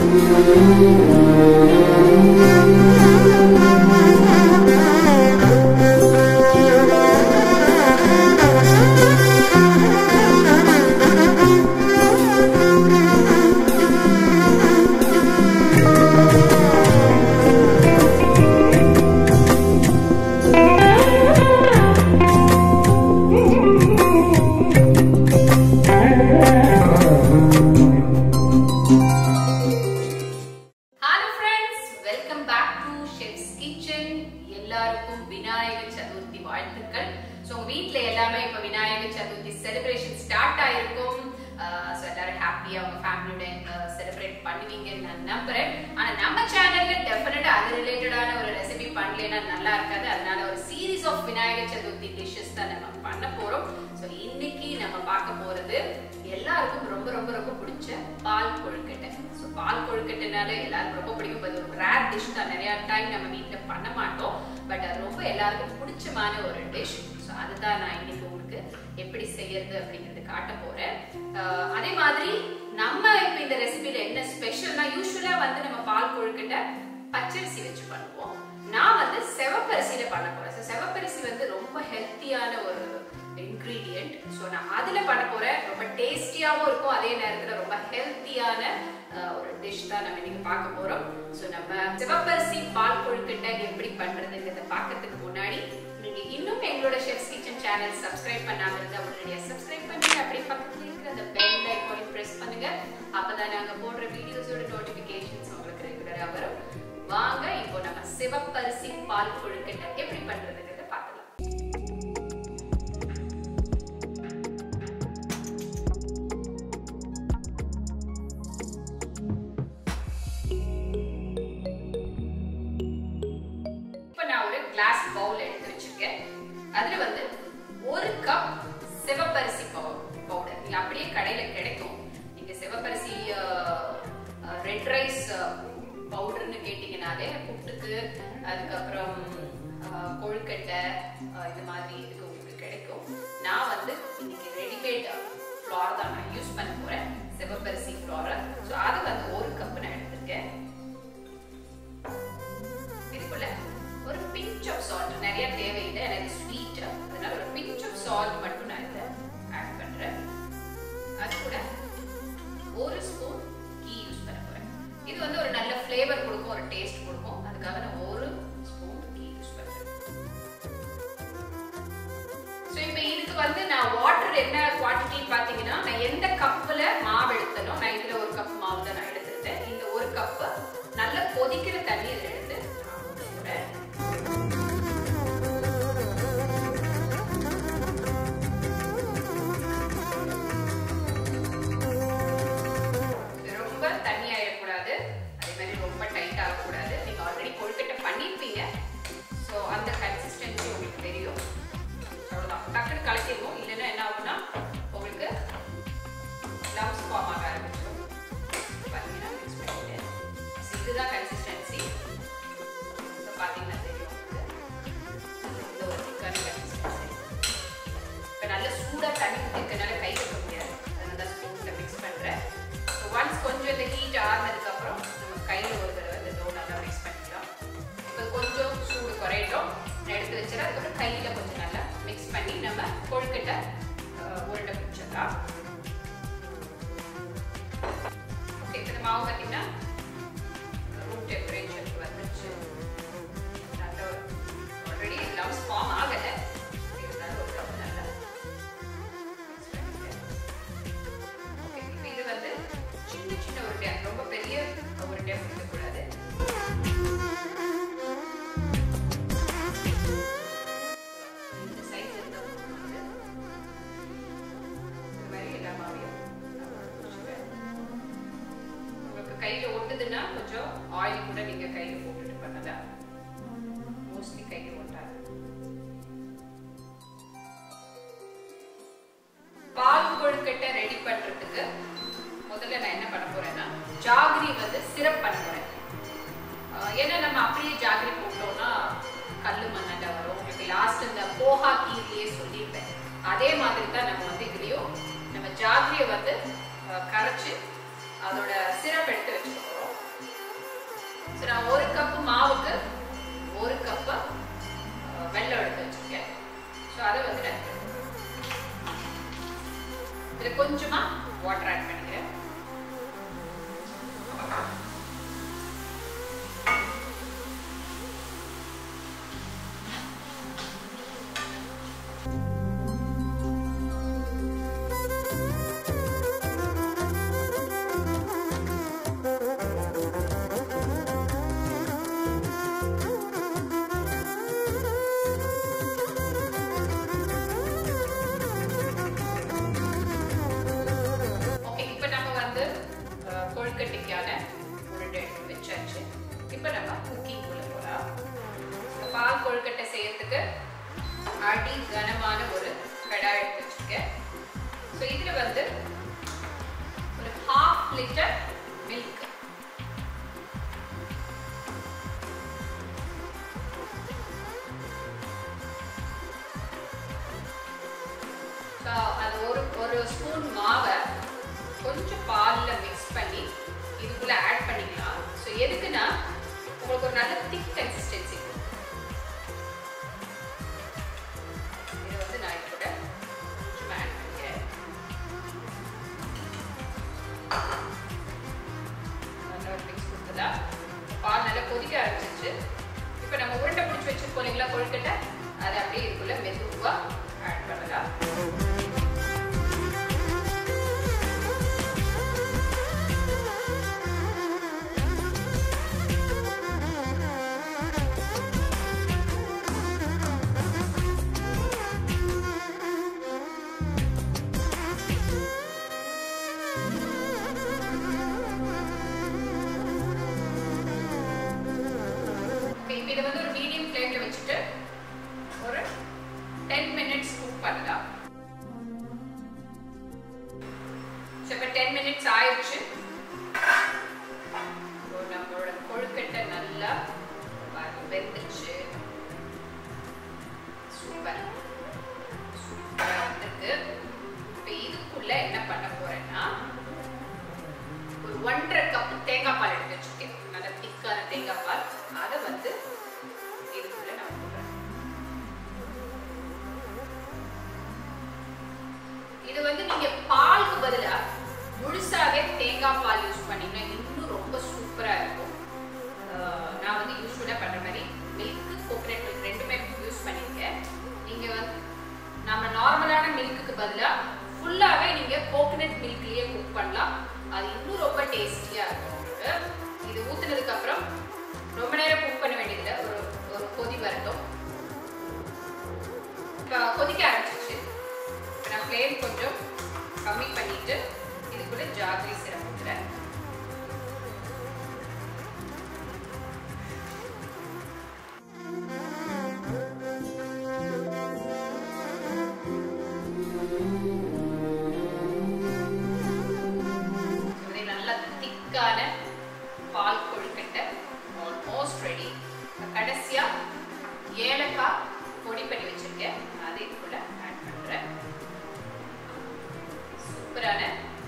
Vinayagar Chadhurthi வாழ்த்துக்கள். So வீட்ல எல்லாமே இப்ப Vinayagar Chadhurthi celebration ஸ்டார்ட் ஆயிருக்கும். So எல்லாரும் ஹாப்பியா உங்க ஃபேமிலியோட செலிப்ரேட் பண்ணுவீங்கன்னு நான் நம்புறேன். ஆனா நம்ம சேனல்ல டெஃபினட்டா அது ரிலேட்டடான ஒரு ரெசிபி பண்ணலனா நல்லா இருக்காது. அதனால ஒரு series of Vinayagar Chadhurthi dishes தான் நம்ம பண்ண போறோம். So இன்னைக்கு நம்ம பார்க்க போறது எல்லாருக்கும் ரொம்ப ரொம்ப ரொம்ப பிடிச்ச பால் கொழுக்கட்டை. So பால் கொழுக்கட்டைனால எல்லாருக்கும் ரொம்ப பிடிக்கும். அது ஒரு ரேர் டிஷ் தான். நிறைய டைம் நம்ம வீட்ல பண்ண மாட்டோம். பட் அது ரொம்ப எல்லாருக்கும் பிடிச்சமான ஒரு டிஷ். So அதுதான் நான் இன்னைக்கு உங்களுக்கு எப்படி செய்யறது அப்படிங்கறது காட்ட போறேன். அதே மாதிரி நம்ம இப்ப இந்த ரெசிபில என்ன ஸ்பெஷல்னா யூசுவலா வந்து நம்ம பால் கொழுக்கட்டை பச்சரிசி வச்சு பண்ணுவோம். நான் வந்து செவப்பரிசியில பண்ண போறேன். So செவப்பரிசி வந்து ரொம்ப ஹெல்த்தியான ஒரு ingredient. So நான் அதுல பண்ண போறேன். ரொம்ப டேஸ்டியாவும் இருக்கும். அதே நேரத்துல ரொம்ப ஹெல்த்தியான ஒரு டிஷ் தான் நம்ம இன்னைக்கு பார்க்க போறோம். So நம்ம சிவப்பரிசி பால் கொழுக்கட்டை எப்படி பண்றதுங்கறத பார்க்கிறதுக்கு முன்னாடி நீங்க இன்னும் எங்களோட ஷெஃப்ஸ் கிச்சன் சேனல் சப்ஸ்கிரைப் பண்ணாம இருந்தா உடனடியா சப்ஸ்கிரைப் பண்ணுங்க. அப்படியே பக்கத்துல இருக்கிற அந்த பெல் ஐகானை பிரஸ் பண்ணுங்க. அப்பதான் நாங்க போடுற வீடியோஸோட நோட்டிபிகேஷன்ஸ் உங்களுக்கு ரெகுலரா வரும். வாங்க இப்போ நம்ம சிவப்பரிசி பால் கொழுக்கட்டை எப்படி பண்றதுங்கறத பார்க்கலாம். கிளாஸ் பவுல் எடுத்து வச்சிருக்கேன். அதுல வந்து 1 கப் சிவப்பரிசி பவுடர். நீங்க அப்படியே கடையில கிடைக்கும். நீங்க சிவப்பரிசி ரெட் ரைஸ் பவுடர்னு கேட்டீங்கனாலே புட்டுக்கு அதுக்கப்புறம் கொழுக்கட்டை இது மாதிரி இதுக்கு உங்களுக்கு கிடைக்கும். நான் வந்து இன்னைக்கு ரெடிமேட் ஃப்ளார் தான் நான் யூஸ் பண்ண போறேன். சிவப்பரிசி ஃப்ளார். ஸோ அது வந்து 1 கப் நான் எடுத்திருக்கேன். இதுக்குள்ள ஒரு pinch of salt. நிறைய தேவையில்லை. எனக்கு ஸ்வீட். அதனால ஒரு pinch of salt மட்டும் நான் இதில் ஆட் பண்றேன். அது கூட 1 ஸ்பூன் கீ யூஸ் பண்ண போறேன். இது வந்து ஒரு நல்ல ஃப்ளேவர் கொடுக்கும், ஒரு டேஸ்ட் கொடுக்கும். அதுக்காக நான் 1 ஸ்பூன் கீ யூஸ் பண்றேன். ஸோ இப்போ இதுக்கு வந்து நான் வாட்டர் என்ன குவான்டிட்டி பார்த்தீங்கன்னா, நான் எந்த கப்பில் மாவு எடுத்தனோ, நான் இதில் 1 கப் மாவு தான் நான் எடுத்துக்கிட்டேன். இந்த 1 கப்பு நல்ல கொதிக்கிற தண்ணி இதில் எடுத்து நான் ஊற்ற போறேன். கொழுக்கட்டை உருண்டை பிடிச்சிடலாம். ஓகே, இந்த மாவு பார்த்தீங்கன்னா ரூம் டெம்பரேச்சருக்கு வந்துருச்சு. நல்ல ஆல்ரெடி லம்ஸ் ஃபார்ம் ஆகலை. இருந்தாலும் ஒரு கப் நல்லா மிக்ஸ் பண்ணிட்டேன். ஓகே, இப்போ இது வந்து சின்ன சின்ன உருண்டை, ரொம்ப பெரிய உருண்டை இருக்கக்கூடாது. கையில ஒட்டுதுன்னா கொஞ்சம் ஆயில் கூட நீங்க கையில போட்டுட்டு பண்ணலாம். மோஸ்ட்லி கையில ஒட்டாது. பால் கொழுக்கட்டை ரெடி பண்றதுக்கு முதல்ல நான் என்ன பண்ண போறேன்னா, ஜாகரி வந்து சிரப் பண்ண போறேன். ஏன்னா நம்ம அப்படியே ஜாகரி போட்டோம்னா கல்லு மண்ணாண்ட வரும். உங்களுக்கு லாஸ்ட் இந்த போஹா கீரிலேயே சொல்லியிருப்பேன். அதே மாதிரி தான் நம்ம வந்து இதுலயும் நம்ம ஜாகரியை வந்து கரைச்சு அதோட சிரப் எடுத்து வச்சுக்க போறோம். ஸோ நான் 1 கப் மாவுக்கு 1 கப் வெல்லம் எடுத்து வச்சிருக்கேன். ஸோ அதை வந்து நான் இதில் கொஞ்சமா வாட்டர் ஆட் பண்ணிக்கிறேன். கொழுக்கட்டைக்கான உருண்டை எடுத்து வச்சாச்சு. இப்போ நம்ம குக்கிங் உள்ள போகலாம். பால் கொழுக்கட்டை செய்யறதுக்கு அடி கனமான ஒரு கடாய் எடுத்து வச்சிருக்கேன். ஸோ இதில் வந்து ஒரு 1/2 லிட்டர் மில்க், அது ஒரு ஸ்பூன் மாவை கொஞ்சம் பால்ல மிக்ஸ் பண்ணி இதுக்குள்ள ஆட் பண்ணிக்கலாம். ஸோ எதுக்குன்னா உங்களுக்கு ஒரு நல்ல திக் கன்சிஸ்டன்சி இருக்கும். இதை வந்து நான் கூட கொஞ்சம் ஆட் பண்ணிக்கிறேன். நல்லா மிக்ஸ் கொடுத்ததா பால் நல்லா கொதிக்க ஆரம்பிச்சிச்சு. இப்போ நம்ம உருண்டை பிடிச்சி வச்சிருக்கோம் இல்லைங்களா கொழுக்கட்டை, அதை அப்படியே இதுக்குள்ள மெதுவா ஆட் பண்ணலாம். இதை வந்து ஒரு மீடியம் ஃப்ளேம்ல வச்சுட்டு ஒரு 10 மினிட்ஸ் குக் பண்ணலாம். இப்போ 10 மினிட்ஸ் ஆயிடுச்சு. நம்மளோட கொழுக்கட்டை நல்லா வெந்துச்சு. சூப்பர் சூப்பரா வந்திருக்கு. இப்போ இதுக்குள்ள என்ன பண்ண போறேன்னா ஒரு 1.5 கப் தேங்காய் பால் எடுத்து வச்சிருக்கேன். நல்ல திக்கான தேங்காய் பால். அதை வந்து இதுக்குள்ள நான் போடுறேன். இது வந்து நீங்க பாலுக்கு பதிலா முழுசாவே தேங்காய் பால் யூஸ் பண்ணீங்கன்னா இன்னும் ரொம்ப சூப்பரா இருக்கும். நான் வந்து யூஸ்வலா பண்ற மாதிரி மில்க், கோகனட் மில்க் ரெண்டுமே யூஸ் பண்ணிருக்கேன். நீங்க வந்து நம்ம நார்மலான மில்க்குக்கு பதிலா ஃபுல்லாவே நீங்க கோகனட் மில்க்லயே குக் பண்ணலாம். அது இன்னும் ரொம்ப டேஸ்டியா இருக்கும் உங்களுக்கு. இது ஊத்துனதுக்கு அப்புறம் ரொம்ப நேரம் குக் பண்ண வேண்டியதில்லை. ஒரு கொதி வரட்டும். இப்போ கொதிக்க ஆரம்பிச்சிச்சு. இப்போ நான் ஃப்ளேம் கொஞ்சம் கம்மி பண்ணிட்டு இதுக்குள்ள ஜாகரி சிரப் ஊற்றுறேன். நல்லா திக்கான பால் கொழுக்கட்டை ஆல்மோஸ்ட் ரெடி. கடைசியா ஏலக்காய் பொடி பண்ணி வச்சிருக்கேன், அதை இதுக்குள்ள ஆட் பண்றேன். சூப்பரான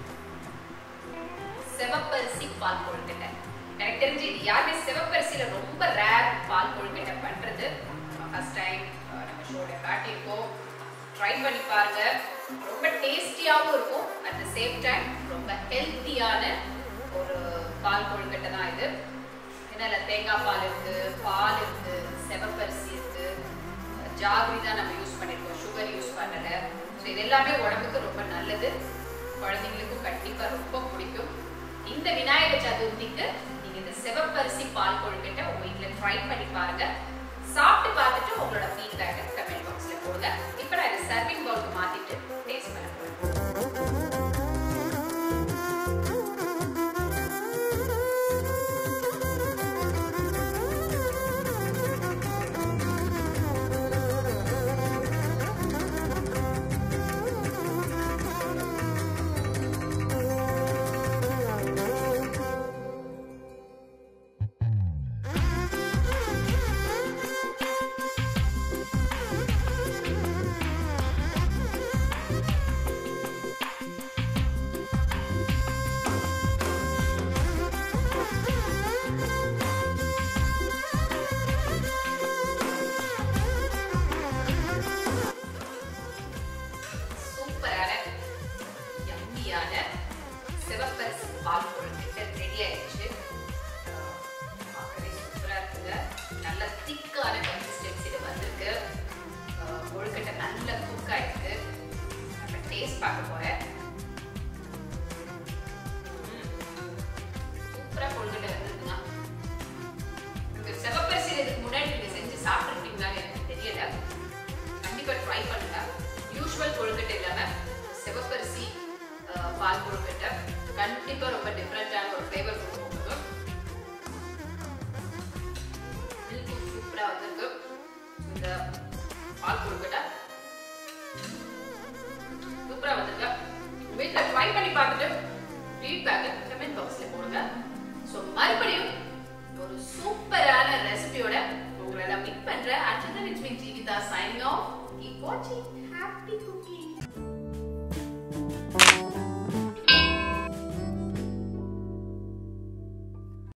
சிவப்பரிசி பால் கொழுக்கட்டை. எனக்கு தெரிஞ்சு இது யாருமே சிவப்பரிசியில ரொம்ப ரேர் பால் கொழுக்கட்டை பண்றது. ஃபர்ஸ்ட் டைம் நம்ம ஷோல காட்டியிருக்கோம். ட்ரை பண்ணி பாருங்க. ரொம்ப டேஸ்டியாகவும் இருக்கும். அட் த சேம் டைம் ரொம்ப ஹெல்த்தியான ஒரு பால் கொழுக்கட்டை தான் இது. ஏன்னா தேங்காய் பால் இருக்கு, பால் இருக்கு, சிவப்பரிசி இருக்கு, ஜாகரி தான் நம்ம யூஸ் பண்ணிருக்கோம், சுகர் யூஸ் பண்ணல. ஸோ இது எல்லாமே உடம்புக்கு ரொம்ப நல்லது. குழந்தைங்களுக்கும் கண்டிப்பா ரொம்ப பிடிக்கும். இந்த விநாயகர் சதுர்த்திக்கு நீங்க இந்த சிவப்பரிசி பால் கொழுக்கட்டை உங்க வீட்டில் ட்ரை பண்ணி பாருங்க. சாப்பிட்டு பார்த்துட்டு உங்களோட ஃபீட்பேக்கை கமெண்ட் பாக்ஸ்ல போடுங்க. இப்போ நான் இதை சர்விங் பவுலுக்கு மாத்திட்டு டேஸ்ட் பண்ண போறேன். டேஸ்ட் பார்க்க போறேன். சூப்பரா கொழுக்கட்டை வந்திருக்குங்க. இந்த சிவப்பரிசி இதுக்கு முன்னாடி நீங்க செஞ்சு சாப்பிட்டுருக்கீங்களான்னு எனக்கு தெரியல. கண்டிப்பா ட்ரை பண்ணுங்க. யூஷுவல் கொழுக்கட்டை இல்லாம சிவப்பரிசி பால் கொழுக்கட்டை கண்டிப்பா ரொம்ப டிஃபரெண்டான ஒரு ஃப்ளேவர் கொடுக்கும். மில்க் சூப்பரா வந்திருக்கு. இந்த பால் கொழுக்கட்டை சூப்பரா வந்திருக்கு. வீட்டுல ட்ரை பண்ணி பார்த்துட்டு ஃபீட்பேக் கமெண்ட் பாக்ஸ்ல போடுங்க. ஸோ மறுபடியும் ஒரு சூப்பரான ரெசிபியோட உங்களை மீட் பண்றேன். Until then, it's been Jeevitha signing off. Keep watching.